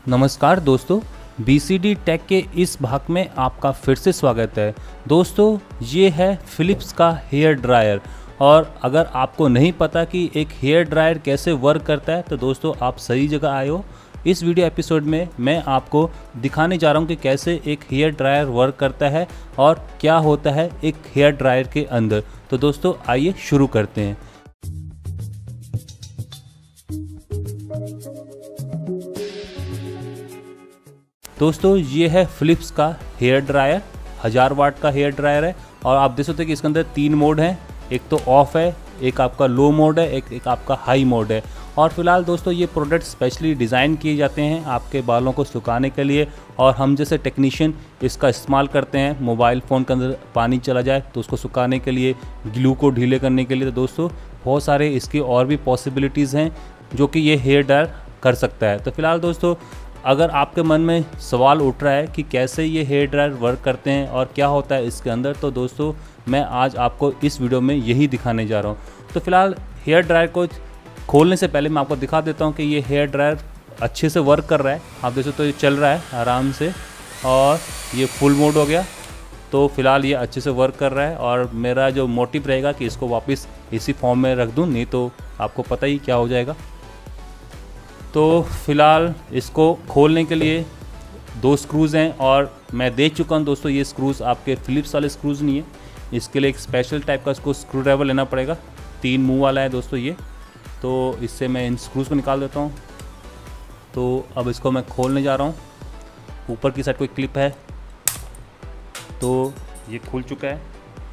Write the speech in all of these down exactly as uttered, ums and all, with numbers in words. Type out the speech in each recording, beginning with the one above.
नमस्कार दोस्तों, B C D take के इस भाग में आपका फिर से स्वागत है। दोस्तों, ये है फिलिप्स का हेयर ड्रायर। और अगर आपको नहीं पता कि एक हेयर ड्रायर कैसे वर्क करता है तो दोस्तों आप सही जगह आए हो। इस वीडियो एपिसोड में मैं आपको दिखाने जा रहा हूँ कि कैसे एक हेयर ड्रायर वर्क करता है और क्या होता है एक हेयर ड्रायर के अंदर। तो दोस्तों आइए शुरू करते हैं। दोस्तों ये है फिलिप्स का हेयर ड्रायर, हज़ार वाट का हेयर ड्रायर है। और आप देख सकते हैं कि इसके अंदर तीन मोड हैं, एक तो ऑफ है, एक आपका लो मोड है, एक एक आपका हाई मोड है। और फिलहाल दोस्तों ये प्रोडक्ट स्पेशली डिज़ाइन किए जाते हैं आपके बालों को सुखाने के लिए। और हम जैसे टेक्नीशियन इसका इस्तेमाल करते हैं, मोबाइल फ़ोन के अंदर पानी चला जाए तो उसको सुखाने के लिए, ग्लू को ढीले करने के लिए। तो दोस्तों बहुत सारे इसकी और भी पॉसिबिलिटीज़ हैं जो कि ये हेयर ड्रायर कर सकता है। तो फिलहाल दोस्तों अगर आपके मन में सवाल उठ रहा है कि कैसे ये हेयर ड्रायर वर्क करते हैं और क्या होता है इसके अंदर, तो दोस्तों मैं आज आपको इस वीडियो में यही दिखाने जा रहा हूँ। तो फिलहाल हेयर ड्रायर को खोलने से पहले मैं आपको दिखा देता हूँ कि ये हेयर ड्रायर अच्छे से वर्क कर रहा है। आप देख सकते हो ये चल रहा है आराम से और ये फुल मोड हो गया। तो फिलहाल ये अच्छे से वर्क कर रहा है और मेरा जो मोटिव रहेगा कि इसको वापस इसी फॉर्म में रख दूँ, नहीं तो आपको पता ही क्या हो जाएगा। तो फिलहाल इसको खोलने के लिए दो स्क्रूज़ हैं और मैं देख चुका हूँ दोस्तों, ये स्क्रूज़ आपके फिलिप्स वाले स्क्रूज़ नहीं है। इसके लिए एक स्पेशल टाइप का इसको स्क्रू ड्राइवर लेना पड़ेगा। तीन मुंह वाला है दोस्तों ये। तो इससे मैं इन स्क्रूज़ को निकाल देता हूँ। तो अब इसको मैं खोलने जा रहा हूँ। ऊपर की साइड कोई क्लिप है तो ये खुल चुका है।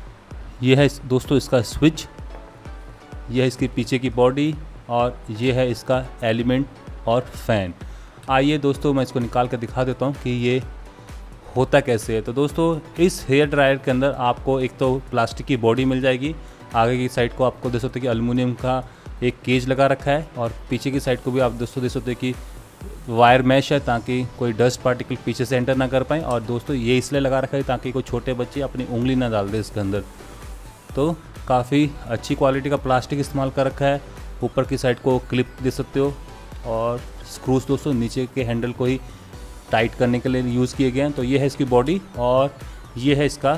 ये है दोस्तों इसका स्विच, ये है इसकी पीछे की बॉडी और ये है इसका एलिमेंट और फैन। आइए दोस्तों मैं इसको निकाल कर दिखा देता हूँ कि ये होता कैसे है। तो दोस्तों इस हेयर ड्रायर के अंदर आपको एक तो प्लास्टिक की बॉडी मिल जाएगी। आगे की साइड को आपको देख सकते हैं कि एल्युमिनियम का एक केज लगा रखा है और पीछे की साइड को भी आप दोस्तों देख सकते हैं कि वायर मैश है ताकि कोई डस्ट पार्टिकल पीछे से एंटर ना कर पाए। और दोस्तों ये इसलिए लगा रखा है ताकि कोई छोटे बच्चे अपनी उंगली ना डाल दे इसके अंदर। तो काफ़ी अच्छी क्वालिटी का प्लास्टिक इस्तेमाल कर रखा है। ऊपर की साइड को क्लिप दे सकते हो और स्क्रूज दोस्तों नीचे के हैंडल को ही टाइट करने के लिए यूज़ किए गए हैं। तो ये है इसकी बॉडी और ये है इसका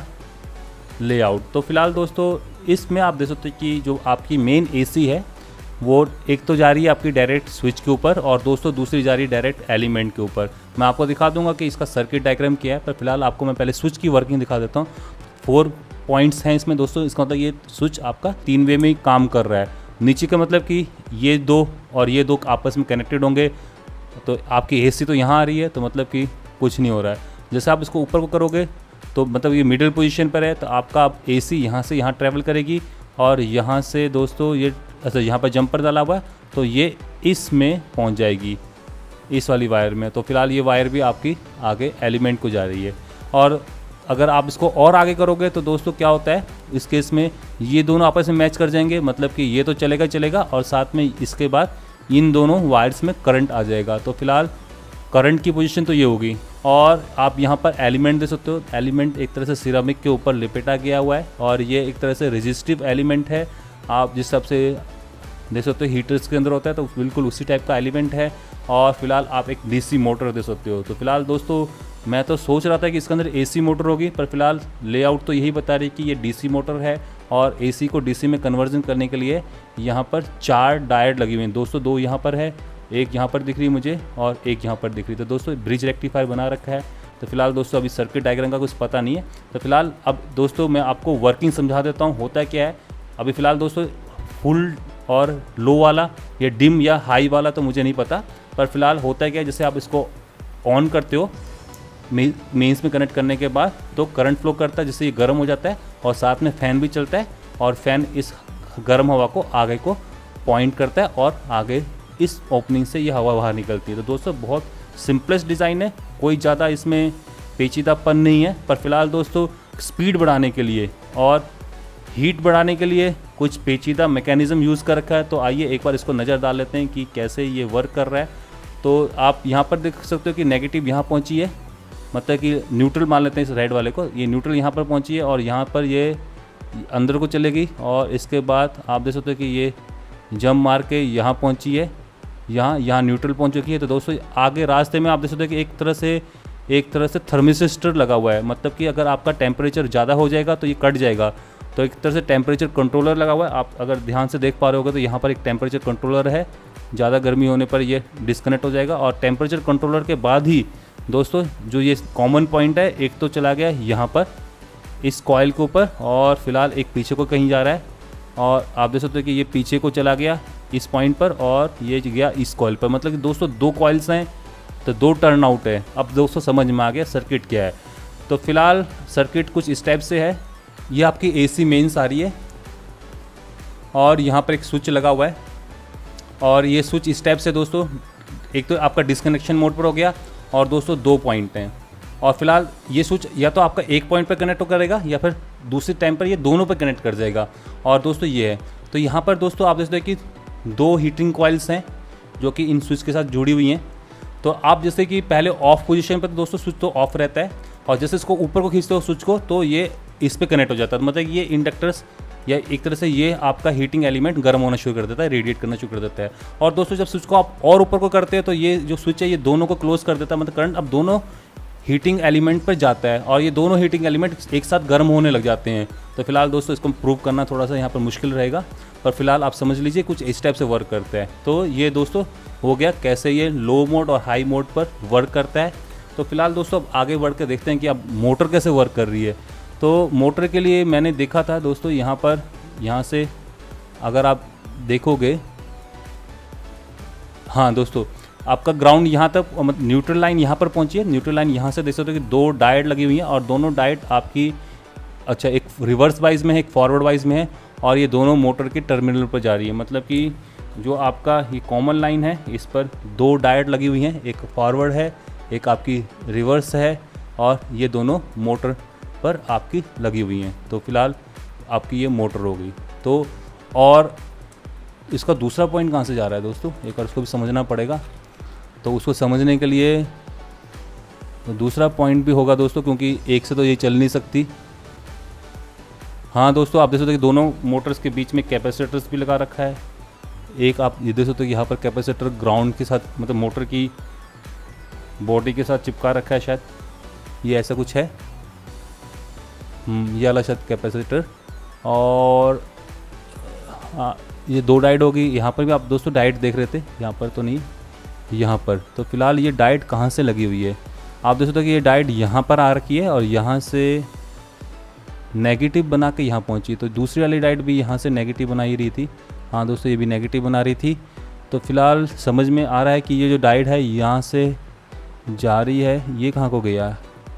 लेआउट। तो फिलहाल दोस्तों इसमें आप देख सकते हैं कि जो आपकी मेन एसी है वो एक तो जा रही है आपकी डायरेक्ट स्विच के ऊपर और दोस्तों दूसरी जा रही है डायरेक्ट एलिमेंट के ऊपर। मैं आपको दिखा दूंगा कि इसका सर्किट डायग्राम क्या है, पर फिलहाल आपको मैं पहले स्विच की वर्किंग दिखा देता हूँ। फोर पॉइंट्स हैं इसमें दोस्तों। इसका मतलब ये स्विच आपका तीन वे में ही काम कर रहा है। नीचे का मतलब कि ये दो और ये दो आपस में कनेक्टेड होंगे। तो आपकी एसी तो यहाँ आ रही है तो मतलब कि कुछ नहीं हो रहा है। जैसे आप इसको ऊपर को करोगे तो मतलब ये मिडिल पोजीशन पर है तो आपका एसी यहाँ से यहाँ ट्रैवल करेगी और यहाँ से दोस्तों ये अच्छा यहाँ पर जंपर डाला हुआ है तो ये इसमें पहुँच जाएगी इस वाली वायर में। तो फिलहाल ये वायर भी आपकी आगे एलिमेंट को जा रही है। और अगर आप इसको और आगे करोगे तो दोस्तों क्या होता है इस केस में ये दोनों आपस में मैच कर जाएंगे। मतलब कि ये तो चलेगा चलेगा और साथ में इसके बाद इन दोनों वायर्स में करंट आ जाएगा। तो फिलहाल करंट की पोजीशन तो ये होगी। और आप यहाँ पर एलिमेंट दे सकते हो। एलिमेंट एक तरह से सिरामिक के ऊपर लिपेटा गया हुआ है और ये एक तरह से रेजिस्टिव एलिमेंट है। आप जिस हिसाब से देख सकते हो हीटर्स के अंदर होता है तो बिल्कुल उसी टाइप का एलिमेंट है। और फिलहाल आप एक डीसी मोटर दे सकते हो। तो फिलहाल दोस्तों मैं तो सोच रहा था कि इसके अंदर एसी मोटर होगी, पर फिलहाल लेआउट तो यही बता रही है कि ये डीसी मोटर है। और एसी को डीसी में कन्वर्जन करने के लिए यहाँ पर चार डायोड लगी हुई हैं दोस्तों। दो यहाँ पर है, एक यहाँ पर दिख रही है मुझे और एक यहाँ पर दिख रही है। तो दोस्तों ब्रिज रेक्टिफायर बना रखा है। तो फिलहाल दोस्तों अभी सर्किट डायग्राम का कुछ पता नहीं है। तो फिलहाल अब दोस्तों मैं आपको वर्किंग समझा देता हूँ होता क्या है। अभी फ़िलहाल दोस्तों फुल और लो वाला या डिम या हाई वाला तो मुझे नहीं पता, पर फिलहाल होता क्या है जैसे आप इसको ऑन करते हो मेंस में कनेक्ट करने के बाद तो करंट फ्लो करता है जिससे ये गर्म हो जाता है और साथ में फ़ैन भी चलता है और फ़ैन इस गर्म हवा को आगे को पॉइंट करता है और आगे इस ओपनिंग से ये हवा बाहर निकलती है। तो दोस्तों बहुत सिंपलेस्ट डिज़ाइन है, कोई ज़्यादा इसमें पेचीदापन नहीं है। पर फिलहाल दोस्तों स्पीड बढ़ाने के लिए और हीट बढ़ाने के लिए कुछ पेचीदा मैकेनिज़्म यूज़ कर रखा है। तो आइए एक बार इसको नज़र डाल लेते हैं कि कैसे ये वर्क कर रहा है। तो आप यहाँ पर देख सकते हो कि नेगेटिव यहाँ पहुँची है, मतलब कि न्यूट्रल मान लेते हैं इस रेड वाले को। ये न्यूट्रल यहाँ पर पहुँची है और यहाँ पर ये अंदर को चलेगी और इसके बाद आप देख सकते हो कि ये जंप मार के यहाँ पहुँची है यहाँ यहाँ न्यूट्रल पहुँच चुकी है। तो दोस्तों आगे रास्ते में आप देख सकते हैं कि एक तरह से एक तरह से थर्मिस्टर लगा हुआ है, मतलब कि अगर आपका टेम्परेचर ज़्यादा हो जाएगा तो ये कट जाएगा। तो एक तरह से टेम्परेचर कंट्रोलर लगा हुआ है। आप अगर ध्यान से देख पा रहे होगे तो यहाँ पर एक टेम्परेचर कंट्रोलर है, ज़्यादा गर्मी होने पर ये डिस्कनेक्ट हो जाएगा। और टेम्परेचर कंट्रोलर के बाद ही दोस्तों जो ये कॉमन पॉइंट है, एक तो चला गया यहाँ पर इस कॉइल के ऊपर, और फिलहाल एक पीछे को कहीं जा रहा है, और आप देख सकते हो कि ये पीछे को चला गया इस पॉइंट पर, और ये गया इस कॉइल पर। मतलब कि दोस्तों दो कॉइल्स हैं तो दो टर्न आउट है। अब दोस्तों समझ में आ गया सर्किट क्या है। तो फिलहाल सर्किट कुछ इस टाइप से है। ये आपकी एसी मेंस आ रही है, और यहाँ पर एक स्विच लगा हुआ है, और ये स्विच इस टाइप से दोस्तों, एक तो आपका डिस्कनेक्शन मोड पर हो गया, और दोस्तों दो पॉइंट हैं। और फिलहाल ये स्विच या तो आपका एक पॉइंट पर कनेक्ट करेगा या फिर दूसरे टाइम पर ये दोनों पर कनेक्ट कर जाएगा। और दोस्तों ये है, तो यहाँ पर दोस्तों आप देखते हैं कि दो हीटिंग कॉइल्स हैं जो कि इन स्विच के साथ जुड़ी हुई हैं। तो आप जैसे कि पहले ऑफ पोजीशन पर दोस्तों स्विच तो ऑफ रहता है, और जैसे इसको ऊपर को खींचते हो स्विच को तो ये इस पे कनेक्ट हो जाता है। मतलब ये इंडक्टर्स या एक तरह से ये आपका हीटिंग एलिमेंट गर्म होना शुरू कर देता है, रेडिएट करना शुरू कर देता है। और दोस्तों जब स्विच को आप और ऊपर को करते हैं तो ये जो स्विच है ये दोनों को क्लोज कर देता है, मतलब करंट अब दोनों हीटिंग एलिमेंट पर जाता है, और ये दोनों हीटिंग एलिमेंट एक साथ गर्म होने लग जाते हैं। तो फिलहाल दोस्तों इसको प्रूव करना थोड़ा सा यहाँ पर मुश्किल रहेगा, पर फिलहाल आप समझ लीजिए कुछ इस टाइप से वर्क करता है। तो ये दोस्तों हो गया कैसे ये लो मोड और हाई मोड पर वर्क करता है। तो फिलहाल दोस्तों अब आगे बढ़ के देखते हैं कि अब मोटर कैसे वर्क कर रही है। तो मोटर के लिए मैंने देखा था दोस्तों, यहाँ पर यहाँ से अगर आप देखोगे, हाँ दोस्तों आपका ग्राउंड यहाँ तक, मतलब न्यूट्रल लाइन यहाँ पर पहुँची है। न्यूट्रल लाइन यहाँ से देख सकते हो कि दो डायोड लगी हुई हैं, और दोनों डायोड आपकी अच्छा एक रिवर्स वाइज में है, एक फॉरवर्ड वाइज में है, और ये दोनों मोटर के टर्मिनल पर जा रही है। मतलब कि जो आपका ये कॉमन लाइन है इस पर दो डायोड लगी हुई हैं, एक फॉरवर्ड है एक आपकी रिवर्स है, और ये दोनों मोटर पर आपकी लगी हुई हैं। तो फिलहाल आपकी ये मोटर हो गई। तो और इसका दूसरा पॉइंट कहाँ से जा रहा है दोस्तों, एक बार उसको भी समझना पड़ेगा। तो उसको समझने के लिए तो दूसरा पॉइंट भी होगा दोस्तों, क्योंकि एक से तो ये चल नहीं सकती। हाँ दोस्तों आप देख सकते हो कि दोनों मोटर्स के बीच में कैपेसिटर्स भी लगा रखा है। एक आप ये देख सकते हो कि यहाँ पर कैपेसिटर ग्राउंड के साथ, मतलब मोटर की बॉडी के साथ चिपका रखा है शायद, ये ऐसा कुछ है। ये वाला शायद कैपेसिटर, और आ, ये दो डायोड होगी। यहाँ पर भी आप दोस्तों डायोड देख रहे थे, यहाँ पर तो नहीं, यहाँ पर। तो फिलहाल ये डायोड कहाँ से लगी हुई है, आप देख सकते हो कि ये डायोड यहाँ पर आ रखी है, और यहाँ से नेगेटिव बना के यहाँ पहुँची। तो दूसरी वाली डायोड भी यहाँ से नेगेटिव बना ही रही थी। हाँ दोस्तों ये भी नेगेटिव बना रही थी। तो फिलहाल समझ में आ रहा है कि ये जो डायोड है यहाँ से जा रही है, ये कहाँ को गया।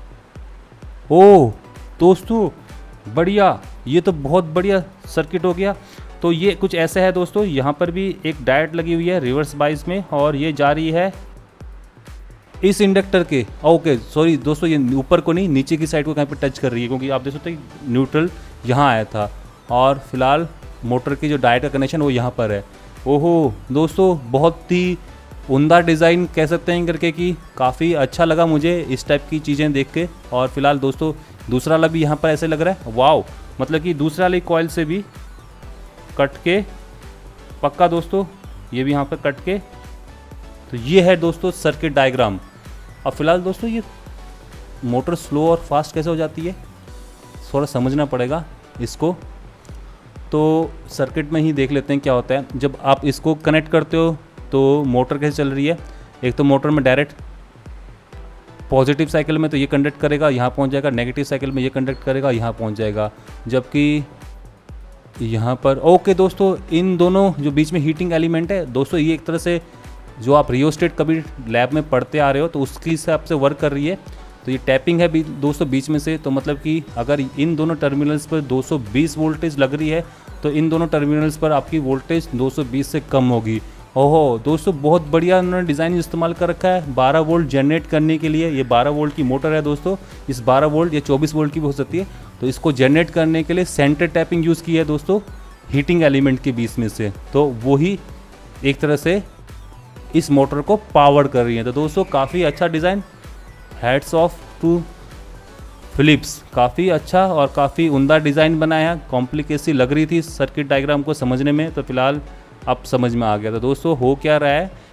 ओह दोस्तों बढ़िया, ये तो बहुत बढ़िया सर्किट हो गया। तो ये कुछ ऐसा है दोस्तों, यहाँ पर भी एक डायोड लगी हुई है रिवर्स बाइस में, और ये जा रही है इस इंडक्टर के, ओके सॉरी दोस्तों, ये ऊपर को नहीं नीचे की साइड को कहीं पे टच कर रही है, क्योंकि आप देख सकते हैं न्यूट्रल यहाँ आया था, और फिलहाल मोटर की जो डायोड का कनेक्शन वो यहाँ पर है। ओहो दोस्तों बहुत ही उम्दा डिज़ाइन कह सकते हैं करके, कि काफ़ी अच्छा लगा मुझे इस टाइप की चीज़ें देख के। और फिलहाल दोस्तों दूसरा वाला भी यहाँ पर ऐसे लग रहा है, वाओ, मतलब कि दूसरा वाली कॉइल से भी कट के पक्का दोस्तों, ये भी यहाँ पर कट के। तो ये है दोस्तों सर्किट डायग्राम। अब फिलहाल दोस्तों ये मोटर स्लो और फास्ट कैसे हो जाती है, थोड़ा समझना पड़ेगा इसको। तो सर्किट में ही देख लेते हैं क्या होता है। जब आप इसको कनेक्ट करते हो तो मोटर कैसे चल रही है, एक तो मोटर में डायरेक्ट पॉजिटिव साइकिल में तो ये कंडक्ट करेगा, यहाँ पहुँच जाएगा, नेगेटिव साइकिल में ये कंडक्ट करेगा, यहाँ पहुँच जाएगा। जबकि यहाँ पर ओके दोस्तों, इन दोनों जो बीच में हीटिंग एलिमेंट है दोस्तों, ये एक तरह से जो आप रियोस्टेट कभी लैब में पढ़ते आ रहे हो तो उसकी हिसाब से वर्क कर रही है। तो ये टैपिंग है दोस्तों बीच में से। तो मतलब कि अगर इन दोनों टर्मिनल्स पर दो सौ बीस वोल्टेज लग रही है तो इन दोनों टर्मिनल्स पर आपकी वोल्टेज दो सौ बीस से कम होगी। ओहो दोस्तों बहुत बढ़िया उन्होंने डिज़ाइन इस्तेमाल कर रखा है बारह वोल्ट जनरेट करने के लिए। ये बारह वोल्ट की मोटर है दोस्तों, इस बारह वोल्ट या चौबीस वोल्ट की भी हो सकती है। तो इसको जनरेट करने के लिए सेंटर टैपिंग यूज़ की है दोस्तों हीटिंग एलिमेंट के बीच में से। तो वही एक तरह से इस मोटर को पावर कर रही है। तो दोस्तों काफ़ी अच्छा design, hats off to Philips, काफ़ी अच्छा और काफ़ी उम्दा डिज़ाइन बनाया है। कॉम्प्लिकेसी लग रही थी सर्किट डायग्राम को समझने में, तो फिलहाल अब समझ में आ गया। तो दोस्तों हो क्या रहा है,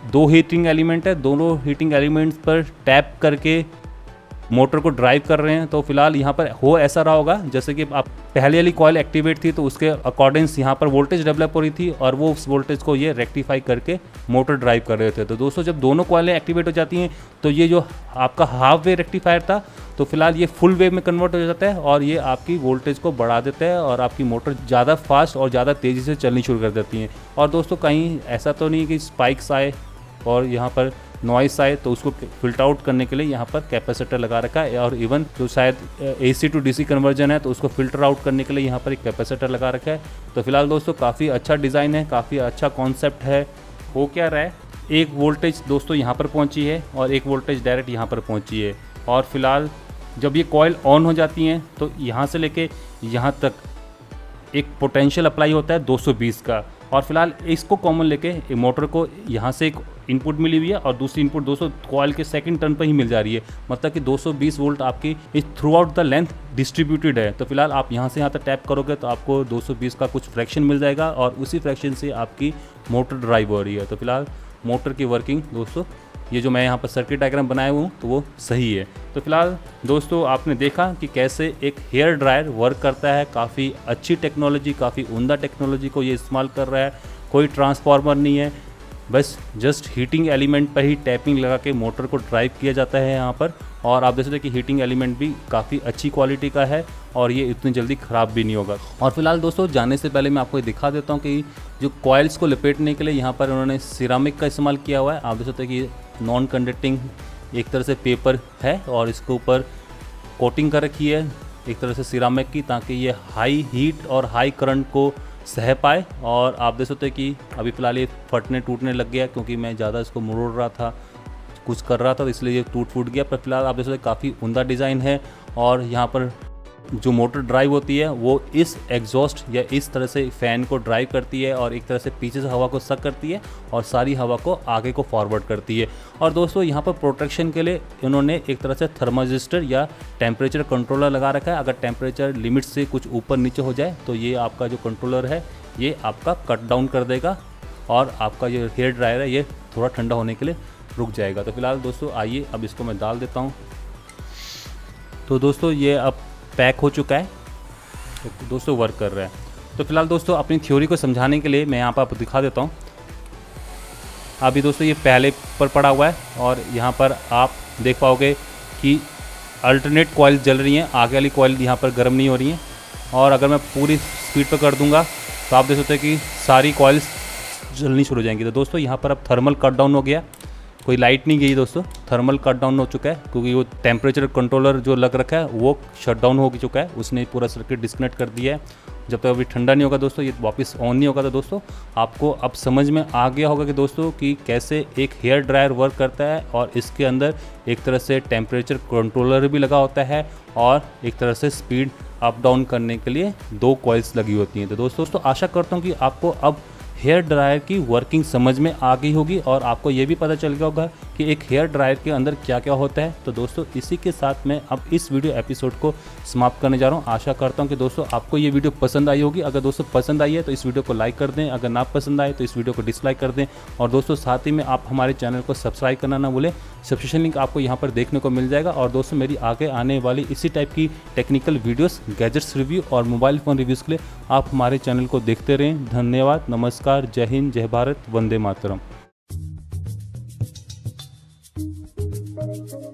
दो हीटिंग एलिमेंट है, दोनों हीटिंग एलिमेंट्स पर टैप करके मोटर को ड्राइव कर रहे हैं। तो फिलहाल यहाँ पर हो ऐसा रहा होगा जैसे कि आप पहले वाली कॉइल एक्टिवेट थी तो उसके अकॉर्डिंग्स यहाँ पर वोल्टेज डेवलप हो रही थी और वो उस वोल्टेज को ये रेक्टिफाई करके मोटर ड्राइव कर रहे थे। तो दोस्तों जब दोनों कॉइलें एक्टिवेट हो जाती हैं तो ये जो आपका हाफ वे रेक्टिफायर था तो फिलहाल ये फुल वेव में कन्वर्ट हो जाता है और ये आपकी वोल्टेज को बढ़ा देता है और आपकी मोटर ज़्यादा फास्ट और ज़्यादा तेज़ी से चलनी शुरू कर देती हैं। और दोस्तों कहीं ऐसा तो नहीं कि स्पाइक्स आए और यहाँ पर नॉइस आए तो उसको फिल्टर आउट करने के लिए यहाँ पर कैपेसिटर लगा रखा है, और इवन जो शायद एसी टू डीसी कन्वर्जन है तो उसको फिल्टर आउट करने के लिए यहाँ पर एक कैपेसिटर लगा रखा है। तो फिलहाल दोस्तों काफ़ी अच्छा डिज़ाइन है, काफ़ी अच्छा कॉन्सेप्ट है। हो क्या रहा है, एक वोल्टेज दोस्तों यहाँ पर पहुँची है और एक वोल्टेज डायरेक्ट यहाँ पर पहुँची है। और फिलहाल जब ये कॉइल ऑन हो जाती हैं तो यहाँ से लेके यहाँ तक एक पोटेंशियल अप्लाई होता है दो सौ बीस का। और फिलहाल इसको कॉमन लेके मोटर को यहाँ से एक इनपुट मिली हुई है और दूसरी इनपुट दोस्तों कॉइल के सेकंड टर्न पर ही मिल जा रही है, मतलब कि दो सौ बीस वोल्ट आपकी इस throughout the length distributed है। तो फिलहाल आप यहाँ से यहाँ तक टैप करोगे तो आपको दो सौ बीस का कुछ फ्रैक्शन मिल जाएगा और उसी फ्रैक्शन से आपकी मोटर ड्राइव हो रही है। तो फिलहाल मोटर की वर्किंग दोस्तों ये जो मैं यहाँ पर सर्किट डायग्राम बनाया हूँ तो वो सही है। तो फिलहाल दोस्तों आपने देखा कि कैसे एक हेयर ड्रायर वर्क करता है। काफ़ी अच्छी टेक्नोलॉजी, काफ़ी उम्दा टेक्नोलॉजी को ये इस्तेमाल कर रहा है। कोई ट्रांसफार्मर नहीं है, बस जस्ट हीटिंग एलिमेंट पर ही टैपिंग लगा के मोटर को ड्राइव किया जाता है यहाँ पर। और आप देख सकते हैं कि हीटिंग एलिमेंट भी काफ़ी अच्छी क्वालिटी का है और ये इतनी जल्दी ख़राब भी नहीं होगा। और फिलहाल दोस्तों जाने से पहले मैं आपको ये दिखा देता हूँ कि जो कॉइल्स को लपेटने के लिए यहाँ पर उन्होंने सिरामिक का इस्तेमाल किया हुआ है। आप देख सकते हैं कि नॉन कंडक्टिंग एक तरह से पेपर है और इसके ऊपर कोटिंग कर रखी है एक तरह से सिरामिक की, ताकि ये हाई हीट और हाई करंट को सह पाए। और आप देख सकते हैं कि अभी फ़िलहाल ये फटने टूटने लग गया क्योंकि मैं ज़्यादा इसको मोड़ रहा था, कुछ कर रहा था तो इसलिए ये टूट फूट गया। पर फिलहाल आप देख सकते हैं काफ़ी उम्दा डिज़ाइन है। और यहाँ पर जो मोटर ड्राइव होती है वो इस एग्जॉस्ट या इस तरह से फ़ैन को ड्राइव करती है और एक तरह से पीछे से हवा को सक करती है और सारी हवा को आगे को फॉरवर्ड करती है। और दोस्तों यहाँ पर प्रोटेक्शन के लिए इन्होंने एक तरह से थर्माजिस्टर या टेम्परेचर कंट्रोलर लगा रखा है। अगर टेम्परेचर लिमिट से कुछ ऊपर नीचे हो जाए तो ये आपका जो कंट्रोलर है ये आपका कट डाउन कर देगा और आपका जो हेयर ड्रायर है ये थोड़ा ठंडा होने के लिए रुक जाएगा। तो फिलहाल दोस्तों आइए अब इसको मैं डाल देता हूँ। तो दोस्तों ये अब पैक हो चुका है, तो दोस्तों वर्क कर रहा है। तो फिलहाल दोस्तों अपनी थ्योरी को समझाने के लिए मैं यहाँ पर आपको दिखा देता हूँ। अभी दोस्तों ये पहले पर पड़ा हुआ है और यहाँ पर आप देख पाओगे कि अल्टरनेट कॉइल जल रही हैं, आगे वाली कॉइल यहाँ पर गर्म नहीं हो रही हैं। और अगर मैं पूरी स्पीड पर कर दूँगा तो आप देख सकते हैं कि सारी कॉइल्स जलनी शुरू हो जाएंगी। तो दोस्तों यहाँ पर अब थर्मल कट डाउन हो गया, कोई लाइट नहीं गई दोस्तों, थर्मल कट डाउन हो चुका है क्योंकि वो टेम्परेचर कंट्रोलर जो लग रखा है वो शट डाउन हो चुका है, उसने पूरा सर्किट डिस्कनेक्ट कर दिया है। जब तक अभी ठंडा नहीं होगा दोस्तों ये वापस ऑन नहीं होगा। तो दोस्तों आपको अब समझ में आ गया होगा कि दोस्तों कि कैसे एक हेयर ड्रायर वर्क करता है और इसके अंदर एक तरह से टेम्परेचर कंट्रोलर भी लगा होता है और एक तरह से स्पीड अप डाउन करने के लिए दो कॉइल्स लगी होती हैं। तो दोस्तों दोस्तों आशा करता हूँ कि आपको अब हेयर ड्रायर की वर्किंग समझ में आ गई होगी और आपको ये भी पता चल गया होगा कि एक हेयर ड्रायर के अंदर क्या क्या होता है। तो दोस्तों इसी के साथ मैं अब इस वीडियो एपिसोड को समाप्त करने जा रहा हूँ। आशा करता हूँ कि दोस्तों आपको ये वीडियो पसंद आई होगी। अगर दोस्तों पसंद आई है तो इस वीडियो को लाइक कर दें, अगर ना पसंद आए तो इस वीडियो को डिसलाइक कर दें। और दोस्तों साथ ही में आप हमारे चैनल को सब्सक्राइब करना ना भूलें, सब्सक्रिप्शन लिंक आपको यहाँ पर देखने को मिल जाएगा। और दोस्तों मेरी आगे आने वाली इसी टाइप की टेक्निकल वीडियोस, गैजेट्स रिव्यू और मोबाइल फ़ोन रिव्यूज़ के लिए आप हमारे चैनल को देखते रहें। धन्यवाद, नमस्कार, जय हिंद, जय भारत, वंदे मातरम।